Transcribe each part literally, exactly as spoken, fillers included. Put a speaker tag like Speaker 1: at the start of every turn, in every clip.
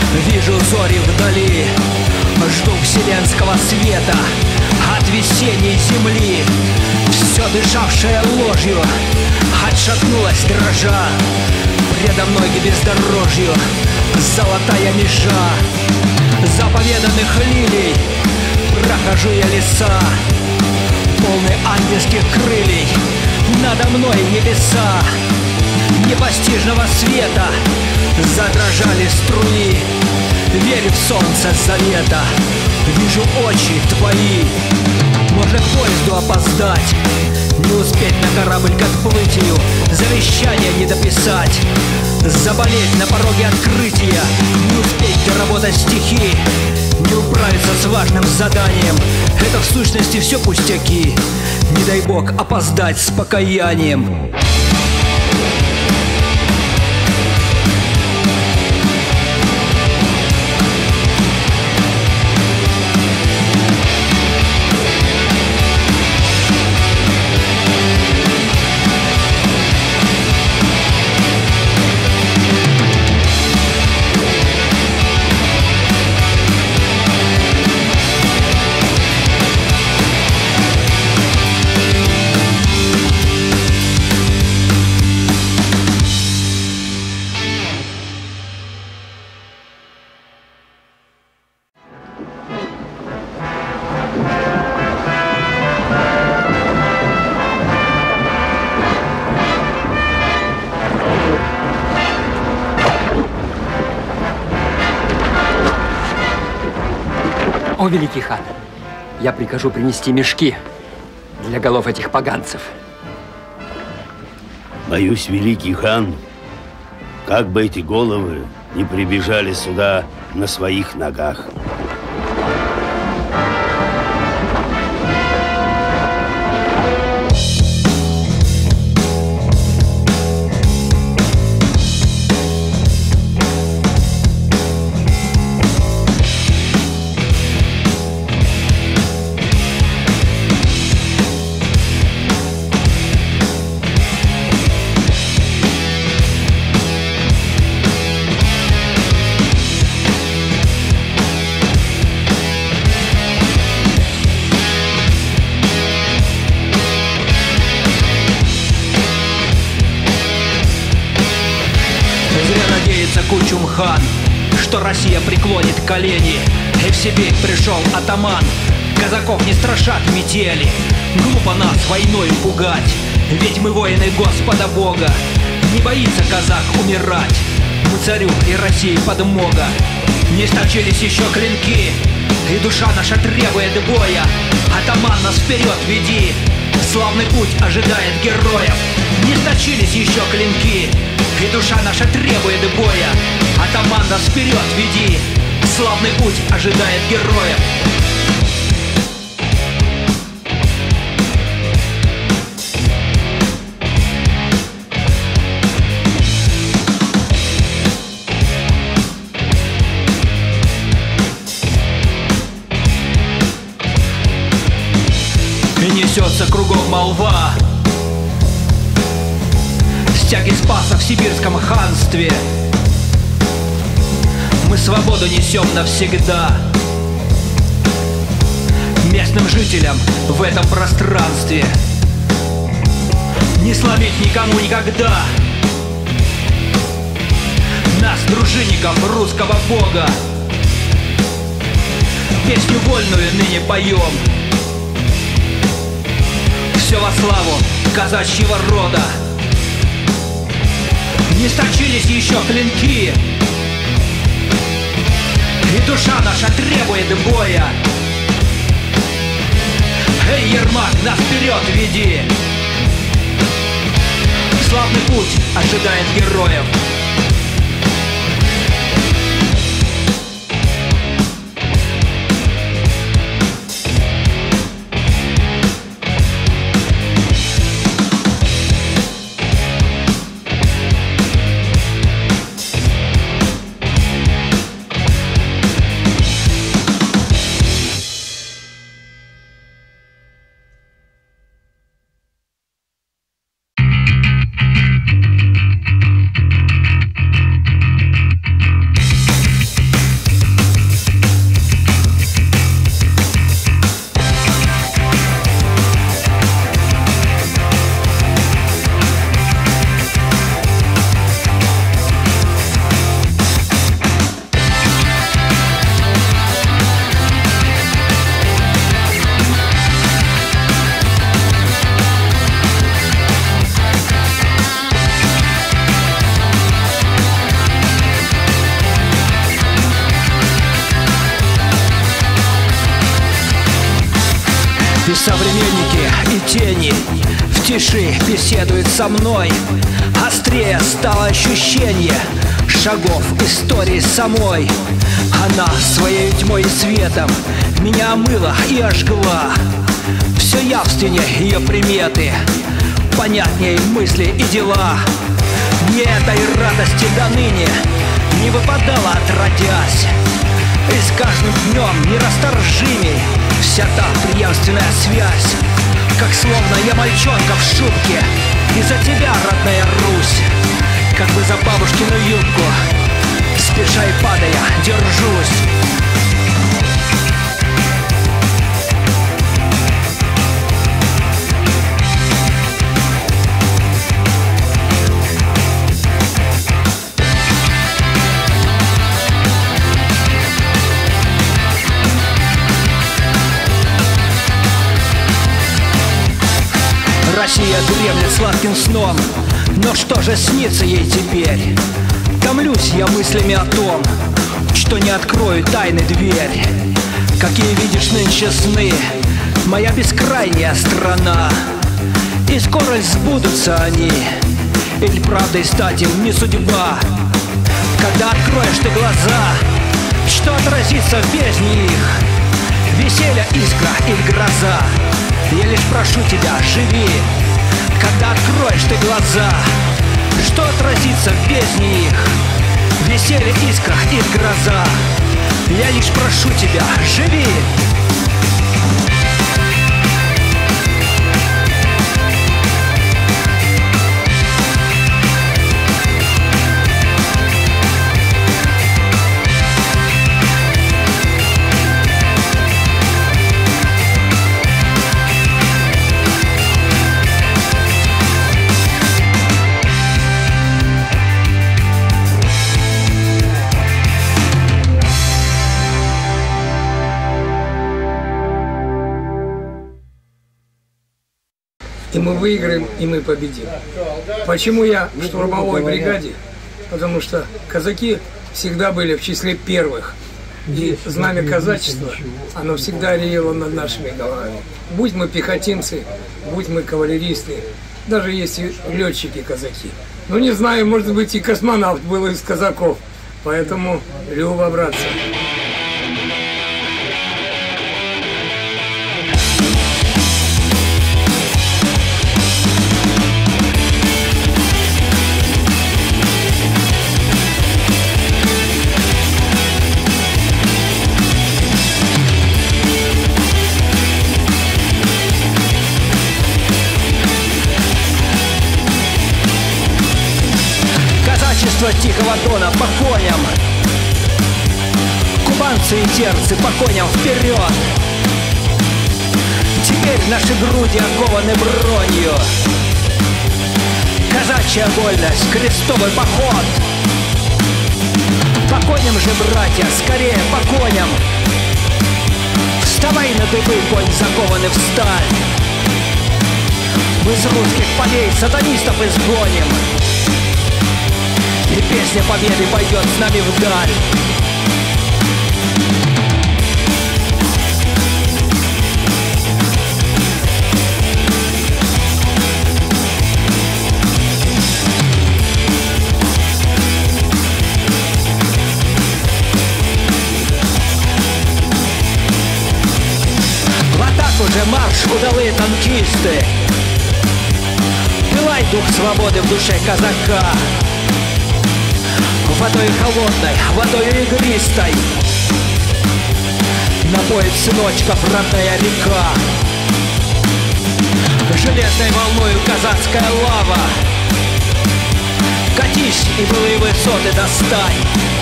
Speaker 1: Вижу зори вдали, жду вселенского света от весенней земли. Все дышавшее ложью отшатнулась дрожа. Предо мной к бездорожью золотая межа. Заповеданных лилий прохожу я леса, полный ангельских крыльей, надо мной небеса. Непостижного света задрожали струи. Верю в солнце завета, вижу очи твои. Можно к поезду опоздать, не успеть на корабль к отплытию, завещание не дописать, заболеть на пороге открытия, не успеть доработать стихи, не управиться с важным заданием. Это в сущности все пустяки. Не дай бог опоздать с покаянием.
Speaker 2: О, великий хан, я прикажу принести мешки для голов этих поганцев.
Speaker 3: Боюсь, великий хан, как бы эти головы не прибежали сюда на своих ногах.
Speaker 1: Кучум-хан, что Россия преклонит колени, и в Сибирь пришел атаман. Казаков не страшат метели, глупо нас войной пугать, ведь мы воины Господа Бога. Не боится казак умирать, мы царю и России подмога. Не сточились еще клинки, и душа наша требует боя. Атаман, нас вперед веди, славный путь ожидает героев. Не сточились еще клинки, и душа наша требует боя. Атаман, нас вперед веди, славный путь ожидает героев. И несется кругом молва стяги Спаса в сибирском ханстве. Мы свободу несем навсегда местным жителям в этом пространстве. Не сломить никому никогда нас, дружинников русского бога. Песню вольную ныне поем, все во славу казачьего рода. Не сточились еще клинки, и душа наша требует боя. Эй, Ермак, нас вперед веди, славный путь ожидает героев. И современники, и тени в тиши беседуют со мной. Острее стало ощущение шагов истории самой. Она своей тьмой и светом меня омыла и ожгла. Все явственнее ее приметы, понятнее мысли и дела. Мне этой радости до ныне не выпадало отродясь. И с каждым днем нерасторжимей вся та преемственная связь. Как словно я мальчонка в шубке, и за тебя, родная Русь, как бы за бабушкину юбку, спеша и падая, держусь. Россия дремлет сладким сном, но что же снится ей теперь? Томлюсь я мыслями о том, что не открою тайны дверь. Какие видишь нынче сны, моя бескрайняя страна, и скоро сбудутся они, или правдой стать им не судьба. Когда откроешь ты глаза, что отразится в бездне их? Веселье, искра или гроза? Я лишь прошу тебя, живи. Когда откроешь ты глаза, что отразится в бездне их? Веселье, искра или гроза? Я лишь прошу тебя, живи.
Speaker 4: И мы выиграем, и мы победим. Почему я в штурмовой бригаде? Потому что казаки всегда были в числе первых. И знамя казачества, оно всегда реяло над нашими головами. Будь мы пехотинцы, будь мы кавалеристы, даже если летчики-казаки. Ну не знаю, может быть и космонавт был из казаков. Поэтому любо, братцы.
Speaker 1: Тихого Дона по коням, кубанцы и терцы по коням вперед. Теперь наши груди окованы бронью, казачья вольность, крестовый поход. По коням же, братья, скорее по коням. Вставай на дыбы, конь закованный в сталь. Мы с русских полей сатанистов изгоним, и песня победы пойдет с нами вдаль. В атаку же марш, удалые танкисты. Пылай дух свободы в душе казака. Водой холодной, водой игристой напоит сыночков родная река. Железной волною казацкая лава, катись и былые высоты достань.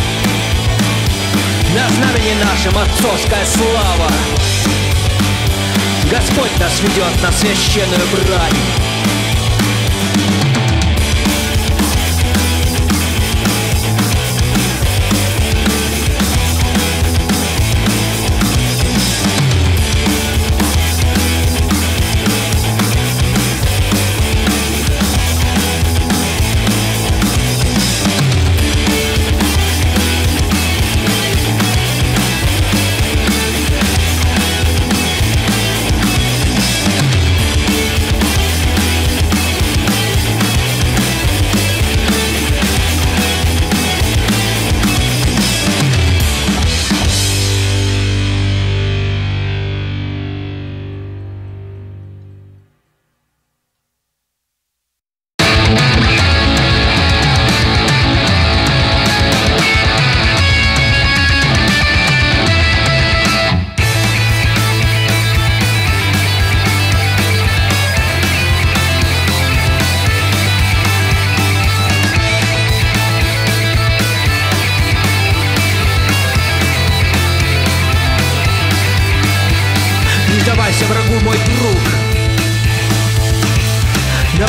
Speaker 1: На знамени нашем отцовская слава, Господь нас ведет на священную брань.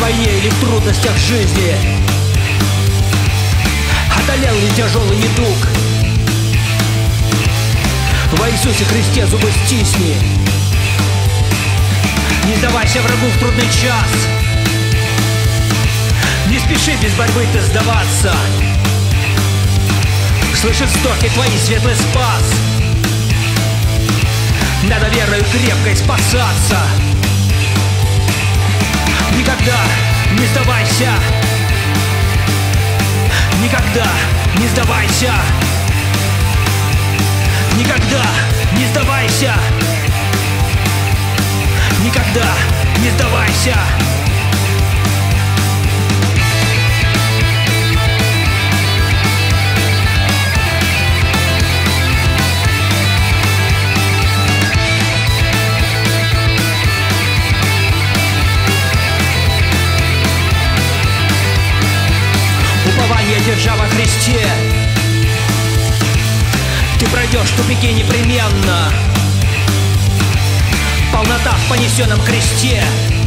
Speaker 1: войне или в трудностях жизни? Одолел ли тяжелый недуг? Во Иисусе Христе зубы стисни. Не сдавайся врагу в трудный час. Не спеши без борьбы ты сдаваться. Слышит вздохи твои светлый спас. Надо верою крепкой спасаться. Никогда не сдавайся. Никогда не сдавайся. Никогда не сдавайся. Никогда не сдавайся. Упование держа во Христе, ты пройдешь тупики непременно. Полнота в понесенном кресте.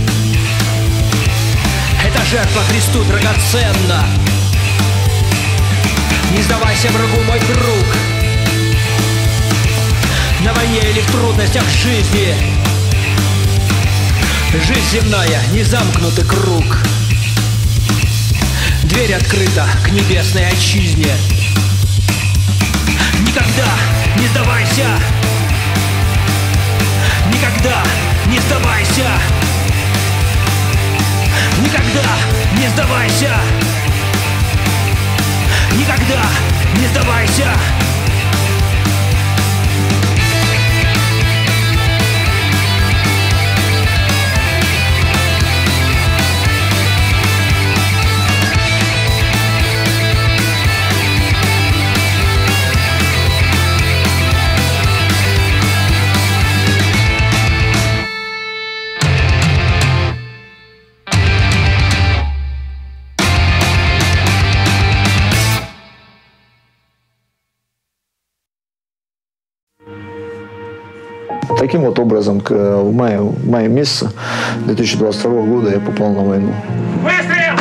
Speaker 1: Эта жертва Христу драгоценна. Не сдавайся врагу, мой друг. На войне или в трудностях жизни. Жизнь земная, не замкнутый круг. Дверь открыта к небесной отчизне. Никогда не сдавайся. Никогда не сдавайся. Никогда не сдавайся. Никогда не сдавайся.
Speaker 5: Таким вот образом, в мае, в мае месяце две тысячи двадцать второго года я попал на войну.
Speaker 1: Выстрел!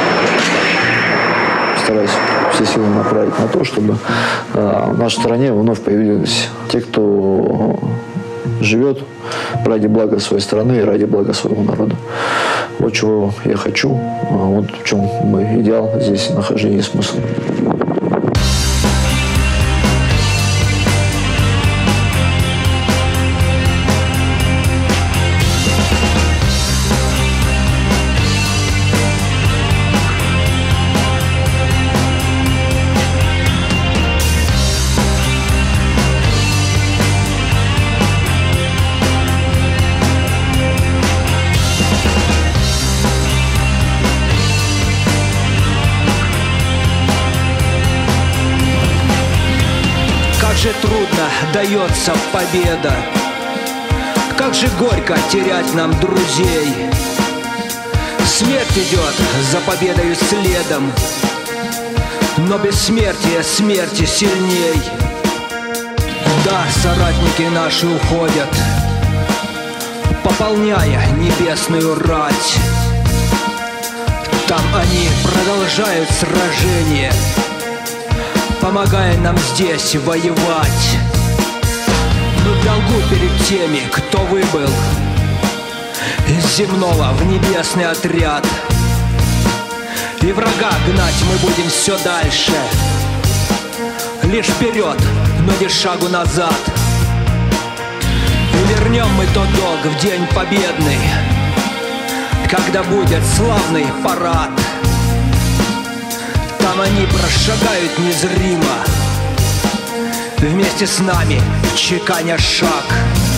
Speaker 5: Стараюсь все силы направить на то, чтобы э, в нашей стране вновь появились те, кто живет ради блага своей страны и ради блага своего народа. Вот чего я хочу, вот в чем мой идеал здесь нахождения и смысл.
Speaker 1: Как же трудно дается победа, как же горько терять нам друзей. Смерть идет за победою следом, но бессмертие смерти сильней. Да, соратники наши уходят, пополняя небесную рать. Там они продолжают сражение, помогая нам здесь воевать. Мы в долгу перед теми, кто выбыл из земного в небесный отряд. И врага гнать мы будем все дальше, лишь вперед, но без шагу назад. И вернем мы тот долг в день победный, когда будет славный парад. Там они прошагают незримо, вместе с нами чеканя шаг.